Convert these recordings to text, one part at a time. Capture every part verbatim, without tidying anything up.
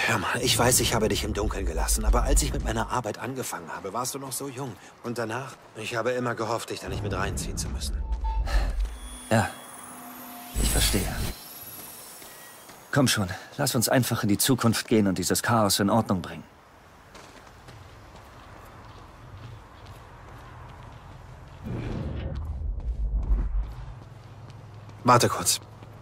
Hör mal, ich weiß, ich habe dich im Dunkeln gelassen, aber als ich mit meiner Arbeit angefangen habe, warst du noch so jung. Und danach? Ich habe immer gehofft, dich da nicht mit reinziehen zu müssen. Ja, ich verstehe. Komm schon, lass uns einfach in die Zukunft gehen und dieses Chaos in Ordnung bringen. Warte kurz.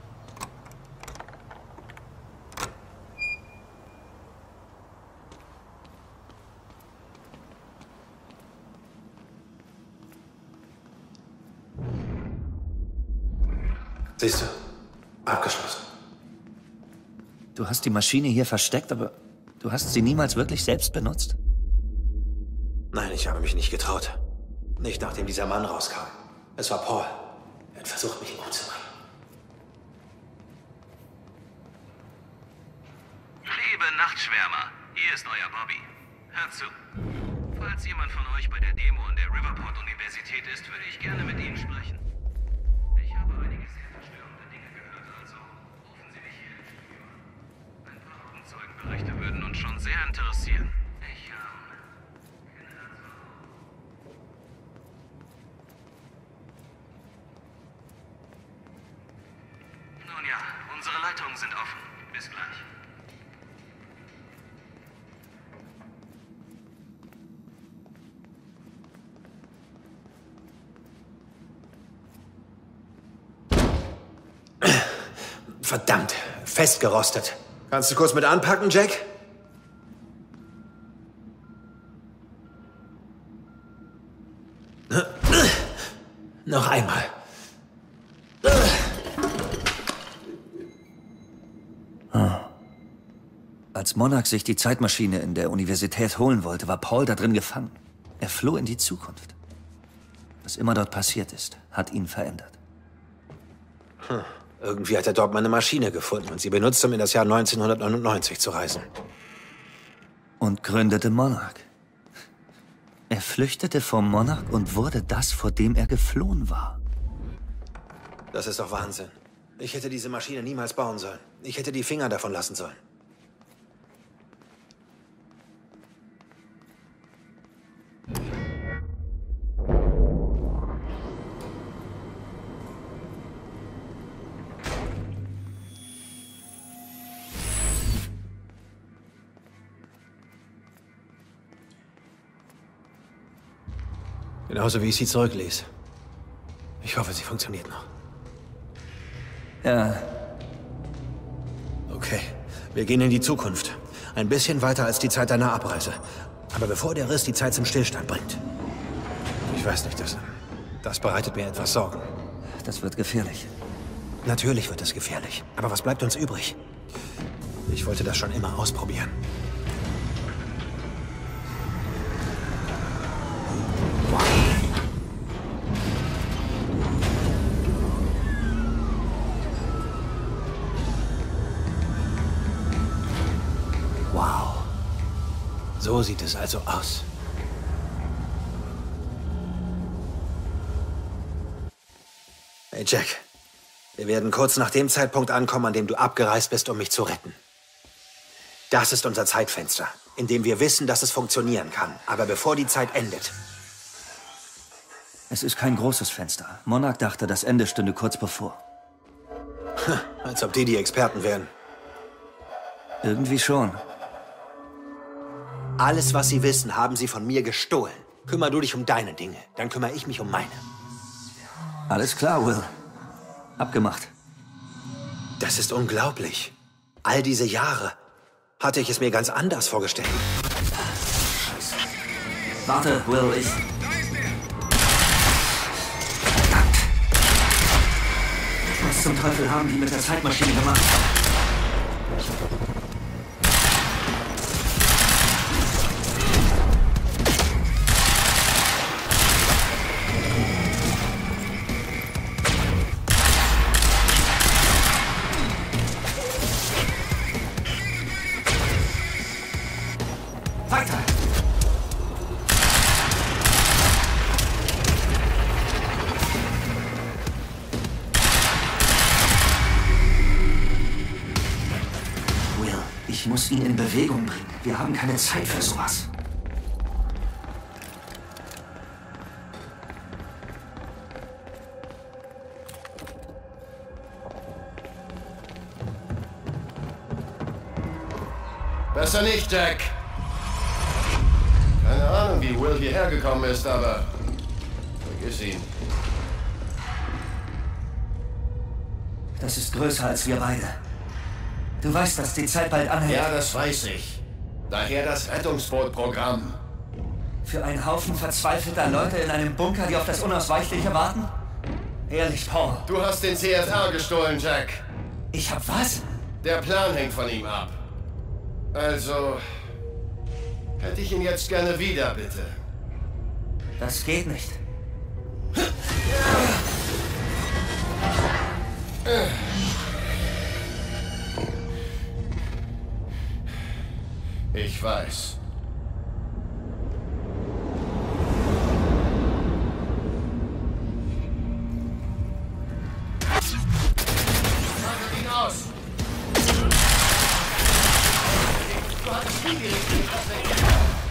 Siehst du, abgeschlossen. Du hast die Maschine hier versteckt, aber du hast sie niemals wirklich selbst benutzt? Nein, ich habe mich nicht getraut. Nicht nachdem dieser Mann rauskam. Es war Paul. Er hat versucht, mich umzubringen. Liebe Nachtschwärmer, hier ist euer Bobby. Hört zu. Falls jemand von euch bei der Demo an der Riverport-Universität ist, würde ich gerne mit Ihnen sprechen. Ich habe einige sehr verstörende Dinge gehört, also rufen Sie mich hier. Ein paar Augenzeugenberichte würden uns schon sehr interessieren. Ich, ähm... Nun ja, unsere Leitungen sind offen. Bis gleich. Verdammt, festgerostet. Kannst du kurz mit anpacken, Jack? Noch einmal. Als Monarch sich die Zeitmaschine in der Universität holen wollte, war Paul da drin gefangen. Er floh in die Zukunft. Was immer dort passiert ist, hat ihn verändert. Hm. Irgendwie hat er dort meine Maschine gefunden und sie benutzt, um in das Jahr neunzehnhundertneunundneunzig zu reisen. Und gründete Monarch. Er flüchtete vom Monarch und wurde das, vor dem er geflohen war. Das ist doch Wahnsinn. Ich hätte diese Maschine niemals bauen sollen. Ich hätte die Finger davon lassen sollen. Genauso wie ich sie zurückließ. Ich hoffe, sie funktioniert noch. Ja. Okay, wir gehen in die Zukunft. Ein bisschen weiter als die Zeit deiner Abreise. Aber bevor der Riss die Zeit zum Stillstand bringt. Ich weiß nicht, das, das bereitet mir etwas Sorgen. Das wird gefährlich. Natürlich wird es gefährlich. Aber was bleibt uns übrig? Ich wollte das schon immer ausprobieren. Wow. So sieht es also aus. Hey Jack, wir werden kurz nach dem Zeitpunkt ankommen, an dem du abgereist bist, um mich zu retten. Das ist unser Zeitfenster, in dem wir wissen, dass es funktionieren kann. Aber bevor die Zeit endet. Es ist kein großes Fenster. Monarch dachte, das Ende stünde kurz bevor. Als ob die die Experten wären. Irgendwie schon. Alles, was sie wissen, haben sie von mir gestohlen. Kümmer du dich um deine Dinge, dann kümmere ich mich um meine. Alles klar, Will. Abgemacht. Das ist unglaublich. All diese Jahre hatte ich es mir ganz anders vorgestellt. Scheiße. Warte, Will, ich... Was zum Teufel haben die mit der Zeitmaschine gemacht? Weiter! Ich muss ihn in Bewegung bringen. Wir haben keine Zeit für sowas. Besser nicht, Jack. Keine Ahnung, wie Will hierher gekommen ist, aber vergiss ihn. Das ist größer als wir beide. Du weißt, dass die Zeit bald anhält. Ja, das weiß ich. Daher das Rettungsbootprogramm. Für einen Haufen verzweifelter Leute in einem Bunker, die auf das Unausweichliche warten? Ehrlich, Paul. Du hast den C F R gestohlen, Jack. Ich hab was? Der Plan hängt von ihm ab. Also, hätte ich ihn jetzt gerne wieder, bitte. Das geht nicht. Ich weiß. Schaltet ihn aus! Du hattest nie die richtige Perspektive.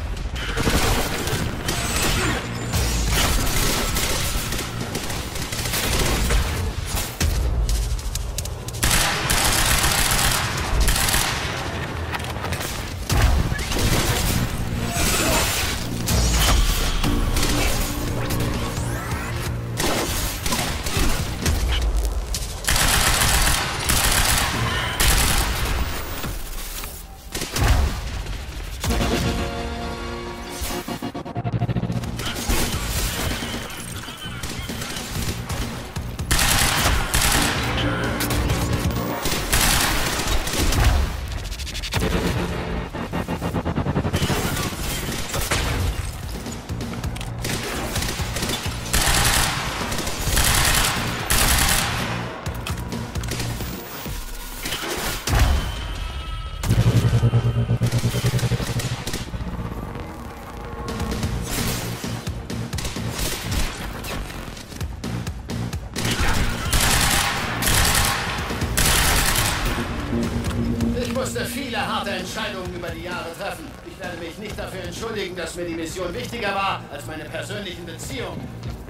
Ich musste viele harte Entscheidungen über die Jahre treffen. Ich werde mich nicht dafür entschuldigen, dass mir die Mission wichtiger war als meine persönlichen Beziehungen.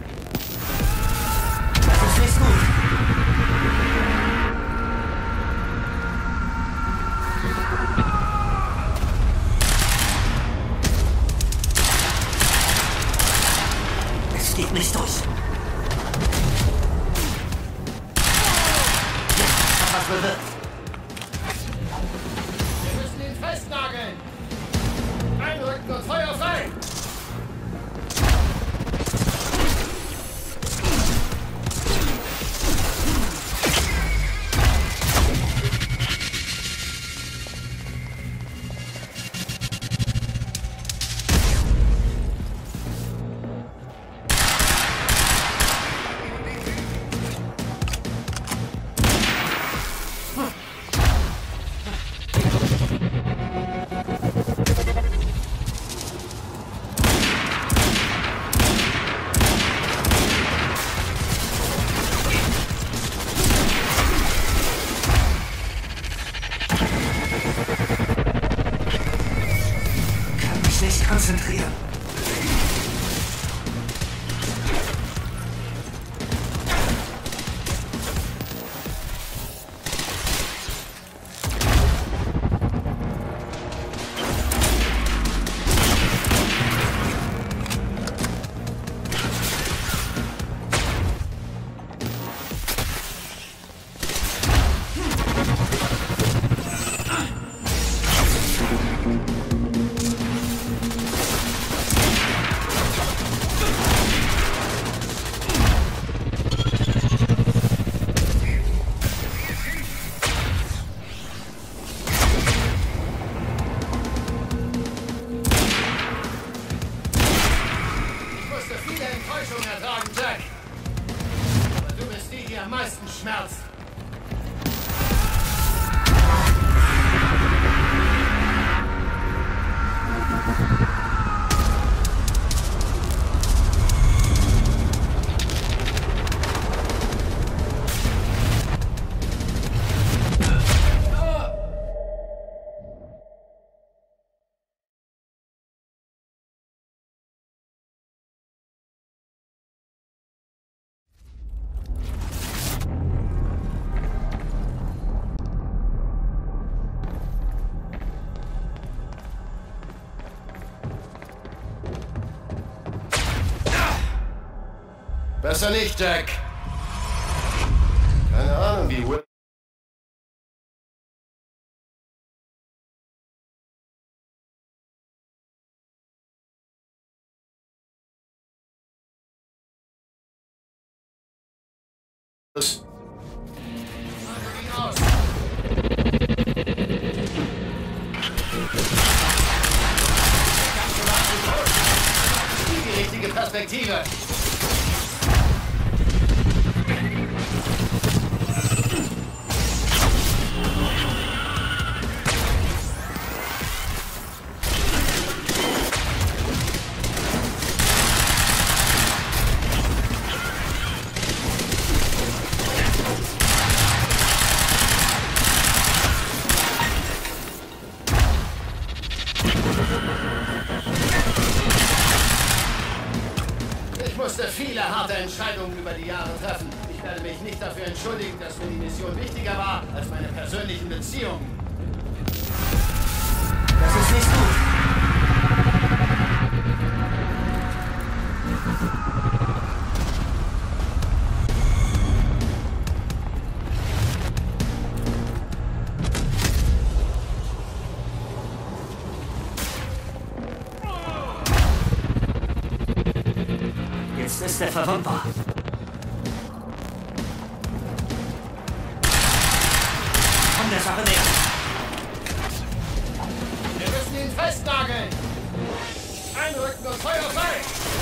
Das ist nicht gut. Es geht nicht durch. Jetzt hat was bewirkt. Wir müssen ihn festnageln. Einrücken und Feuer frei. Konzentrieren. Besser nicht, Jack. Keine Ahnung, wie Will... Die richtige Perspektive. Ich musste viele harte Entscheidungen über die Jahre treffen. Ich werde mich nicht dafür entschuldigen, dass mir die Mission wichtiger war als meine persönlichen Beziehungen. Das ist nicht gut. Jetzt ist er verwundbar. Komm der Sache näher. Wir müssen ihn festnageln. Einrücken und Feuer frei.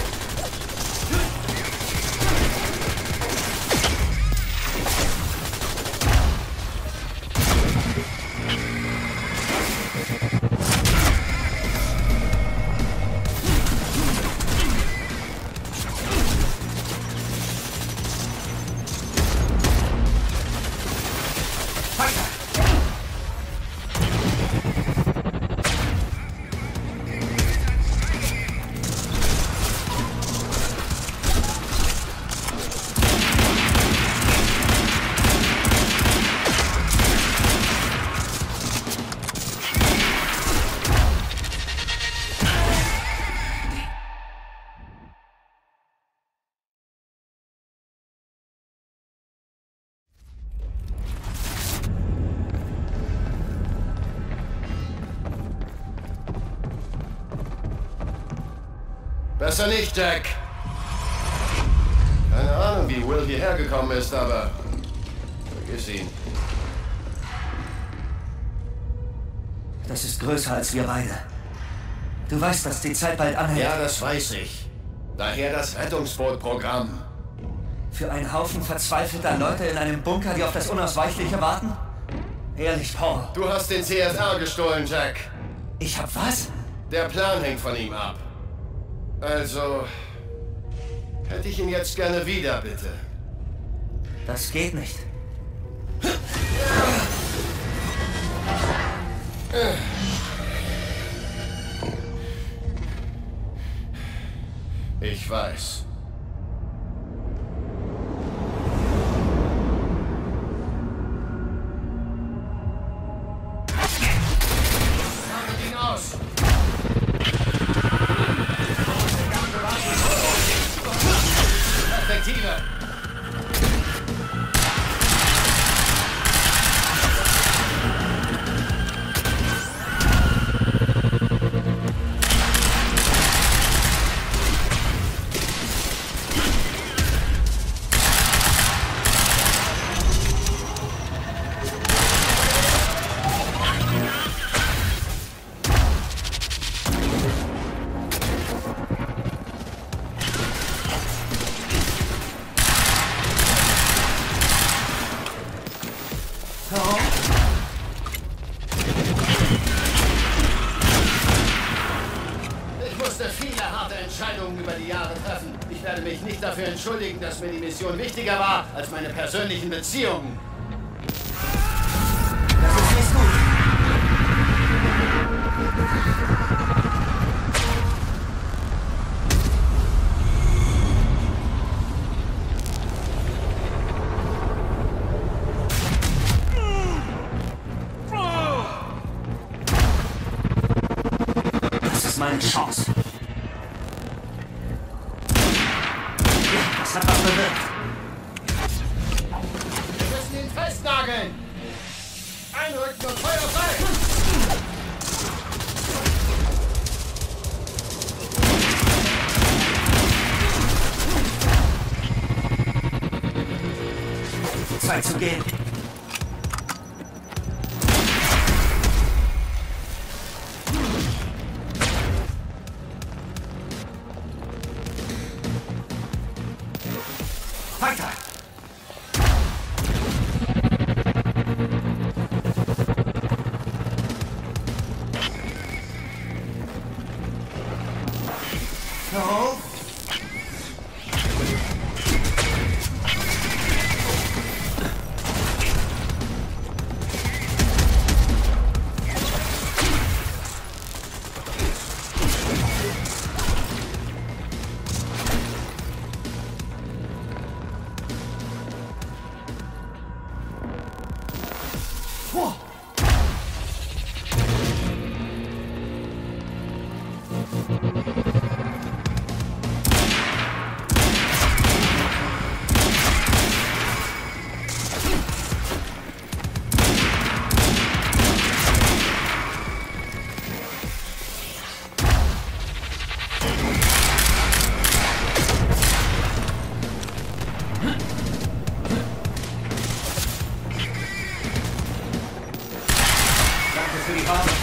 Besser nicht, Jack. Keine Ahnung, wie Will hierher gekommen ist, aber vergiss ihn. Das ist größer als wir beide. Du weißt, dass die Zeit bald anhält. Ja, das weiß ich. Daher das Rettungsbootprogramm. Für einen Haufen verzweifelter Leute in einem Bunker, die auf das Unausweichliche warten? Ehrlich, Paul. Du hast den C F R gestohlen, Jack. Ich hab was? Der Plan hängt von ihm ab. Also, hätte ich ihn jetzt gerne wieder, bitte. Das geht nicht. Ich weiß. Machen ihn aus! Perspektive! Ich musste viele harte Entscheidungen über die Jahre treffen. Ich werde mich nicht dafür entschuldigen, dass mir die Mission wichtiger war als meine persönlichen Beziehungen. Das ist nicht gut. Das ist meine Chance. Ja, das hat was bewirkt. gehen. Weiter! No. Whoa. Danke für die Warnung.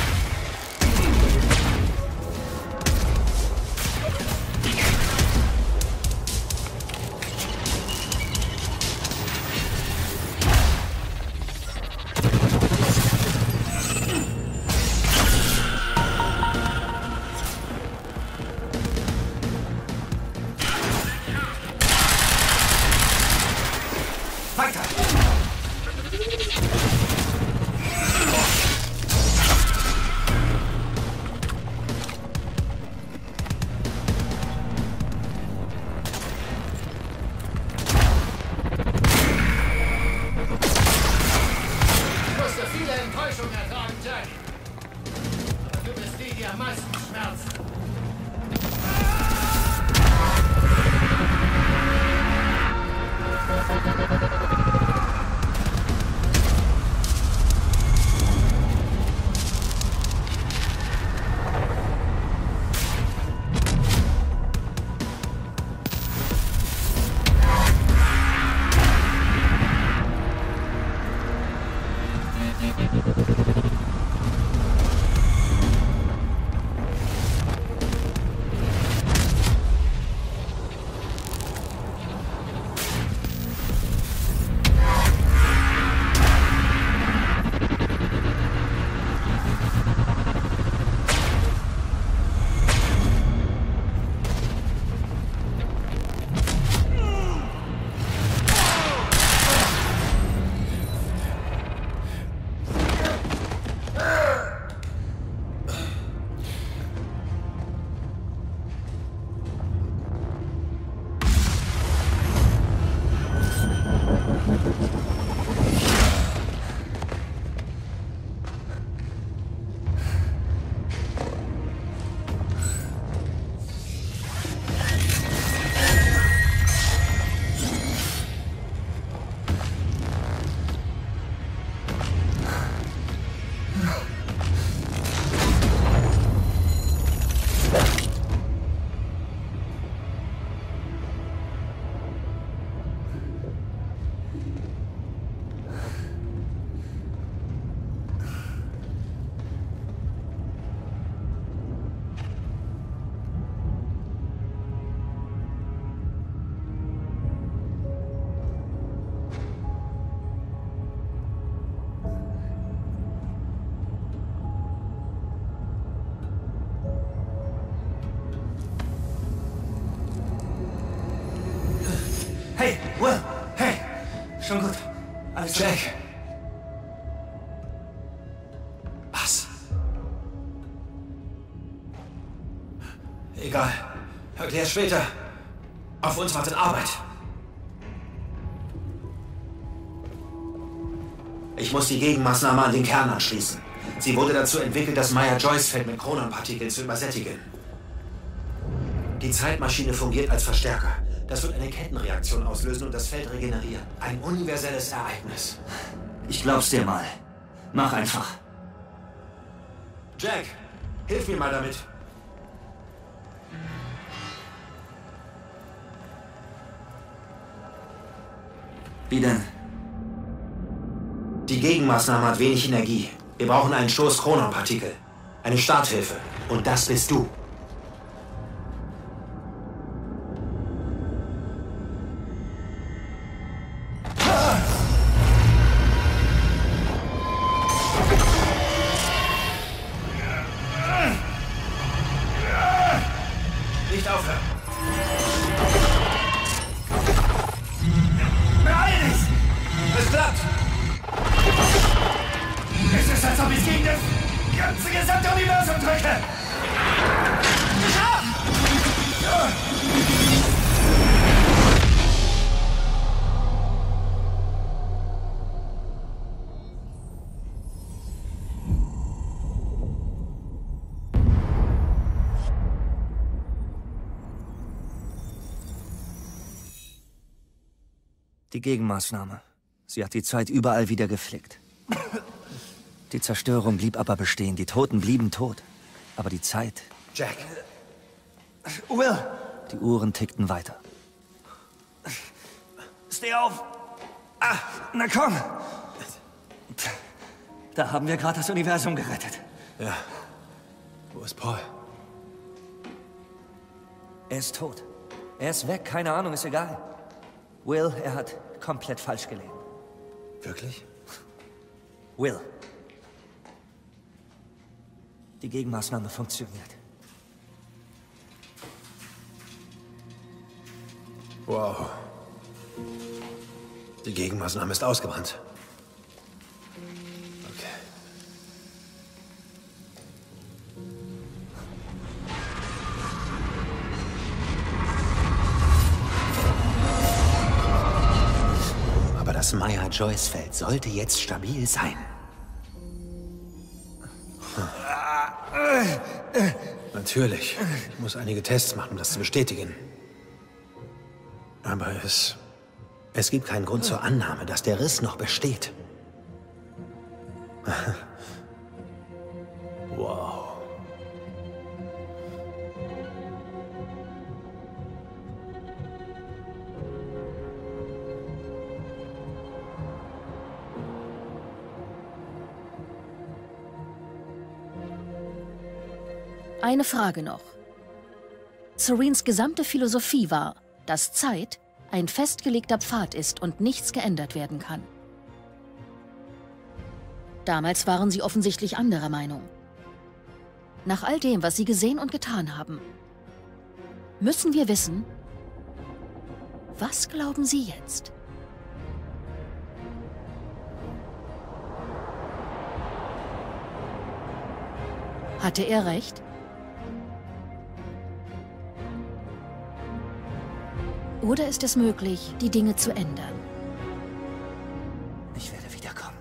Weiter! Ich musste viele Enttäuschungen ertragen, Jack. Aber du bist die, die am meisten schmerzt. Hey, Will! Hey! Schon gut. Alles Jack! okay. Was? Egal. Erklär später. Auf uns wartet Arbeit. Ich muss die Gegenmaßnahme an den Kern anschließen. Sie wurde dazu entwickelt, das Meyer-Joyce-Feld mit Chrononpartikeln zu übersättigen. Die Zeitmaschine fungiert als Verstärker. Das wird eine Kettenreaktion auslösen und das Feld regenerieren. Ein universelles Ereignis. Ich glaub's dir mal. Mach einfach. Jack, hilf mir mal damit. Wie denn? Die Gegenmaßnahme hat wenig Energie. Wir brauchen einen Stoß Chrononpartikel. Eine Starthilfe. Und das bist du. Nicht aufhören. Beeil dich! Es klappt! Es ist, als ob ich gegen das ganze gesamte Universum drücke! Geschafft! Die Gegenmaßnahme. Sie hat die Zeit überall wieder geflickt. Die Zerstörung blieb aber bestehen. Die Toten blieben tot. Aber die Zeit... Jack. Will! Die Uhren tickten weiter. Steh auf! Ah, na komm! Da haben wir gerade das Universum gerettet. Ja. Wo ist Paul? Er ist tot. Er ist weg, keine Ahnung, ist egal. Will, er hat komplett falsch gelegen. Wirklich? Will. Die Gegenmaßnahme funktioniert. Wow. Die Gegenmaßnahme ist ausgebrannt. Okay. Aber das Meyer-Joyce-Feld sollte jetzt stabil sein. Hm. Natürlich. Ich muss einige Tests machen, um das zu bestätigen. Aber es... Es gibt keinen Grund zur Annahme, dass der Riss noch besteht. Wow. Eine Frage noch. Serenes gesamte Philosophie war, dass Zeit ein festgelegter Pfad ist und nichts geändert werden kann. Damals waren Sie offensichtlich anderer Meinung. Nach all dem, was Sie gesehen und getan haben, müssen wir wissen, was glauben Sie jetzt? Hatte er recht? Oder ist es möglich, die Dinge zu ändern? Ich werde wiederkommen.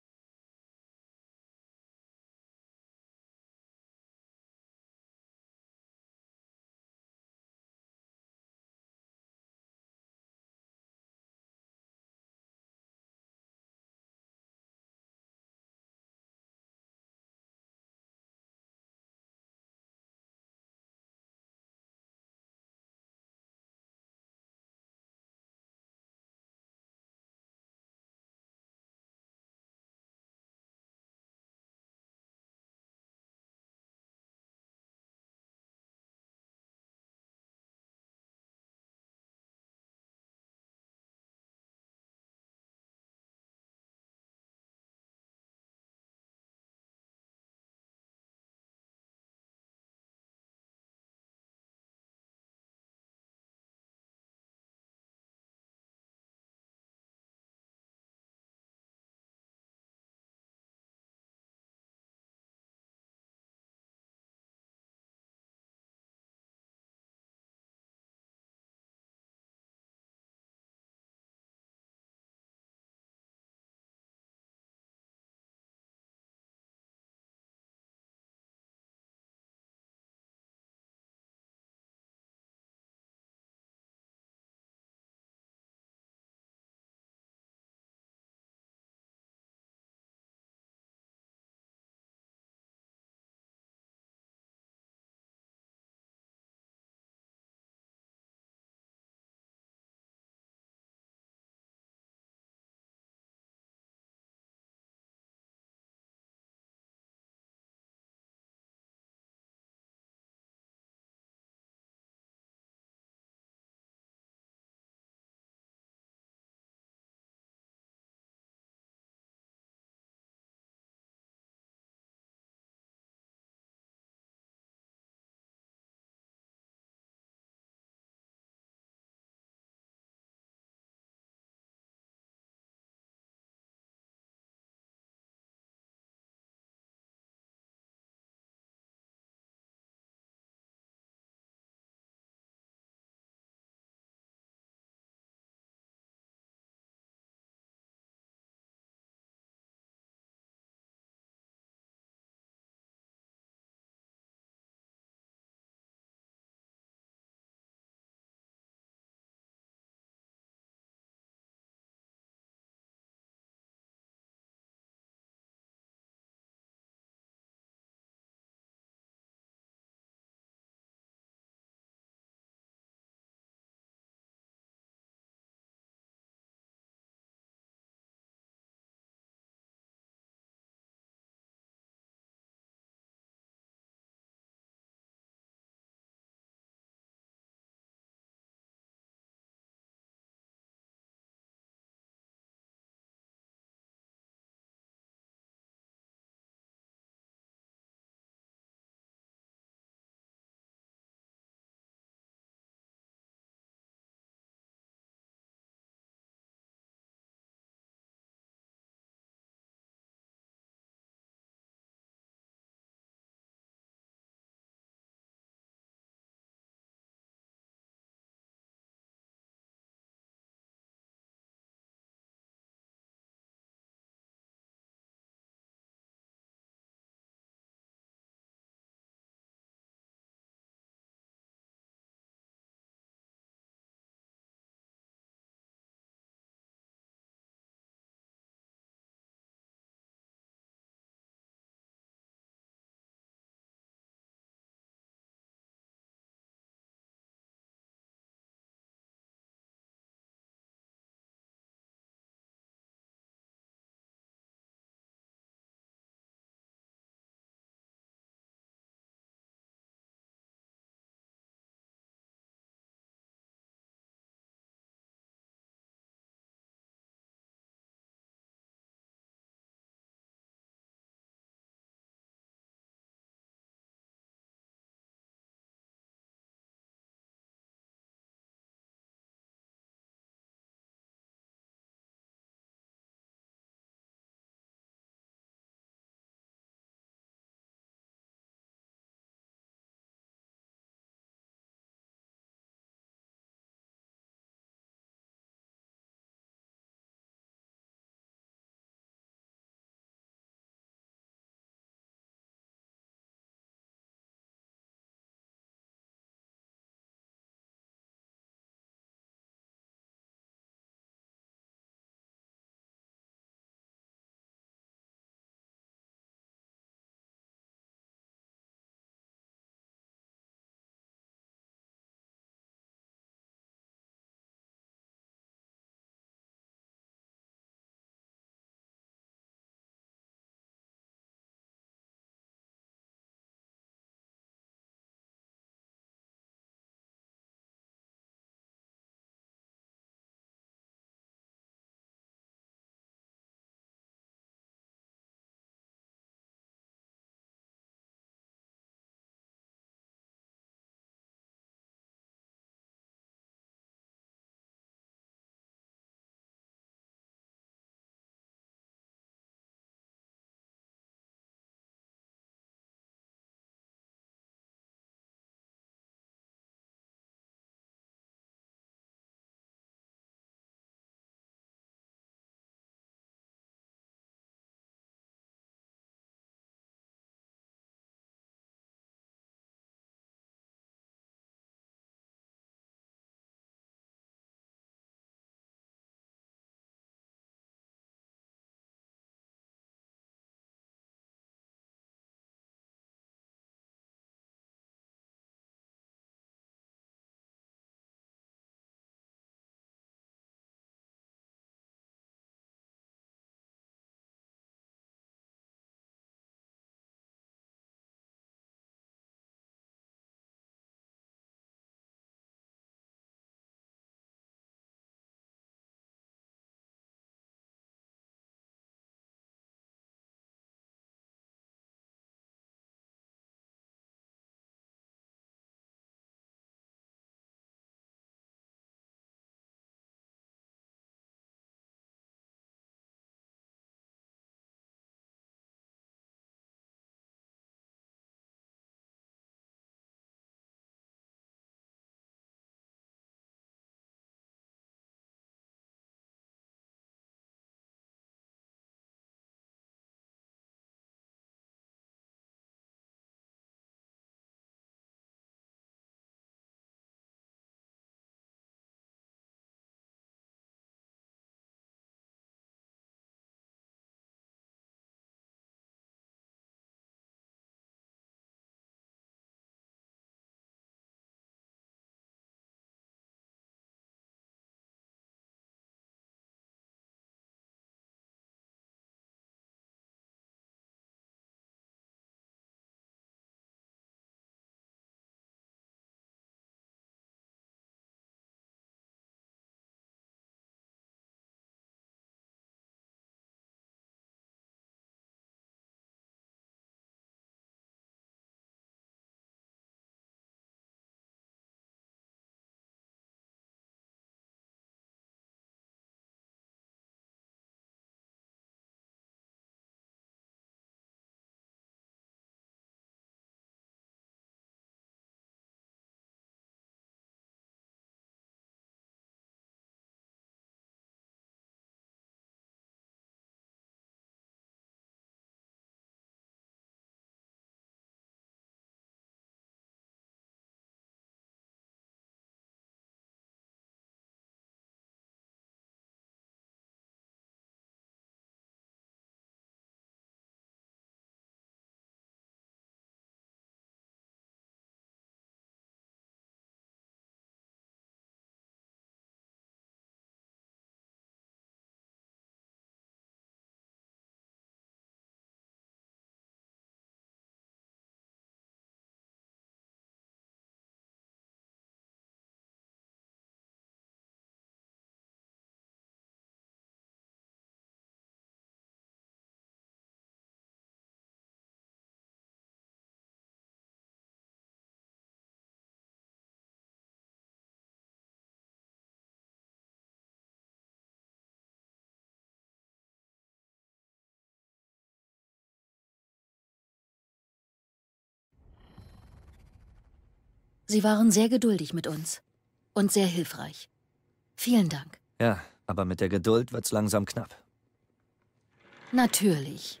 Sie waren sehr geduldig mit uns. Und sehr hilfreich. Vielen Dank. Ja, aber mit der Geduld wird's langsam knapp. Natürlich.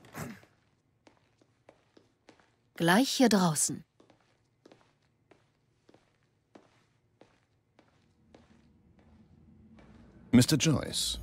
Gleich hier draußen. Mister Joyce.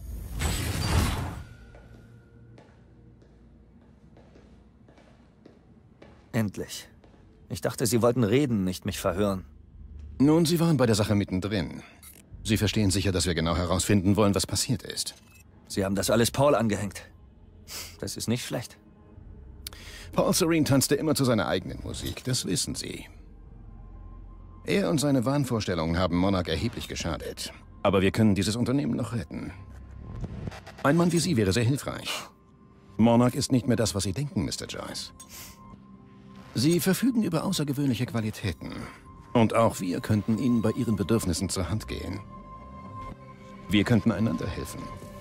Endlich. Ich dachte, Sie wollten reden, nicht mich verhören. Nun, Sie waren bei der Sache mittendrin. Sie verstehen sicher, dass wir genau herausfinden wollen, was passiert ist. Sie haben das alles Paul angehängt. Das ist nicht schlecht. Paul Serene tanzte immer zu seiner eigenen Musik, das wissen Sie. Er und seine Wahnvorstellungen haben Monarch erheblich geschadet. Aber wir können dieses Unternehmen noch retten. Ein Mann wie Sie wäre sehr hilfreich. Monarch ist nicht mehr das, was Sie denken, Mister Joyce. Sie verfügen über außergewöhnliche Qualitäten. Und auch wir könnten Ihnen bei Ihren Bedürfnissen zur Hand gehen. Wir könnten einander helfen.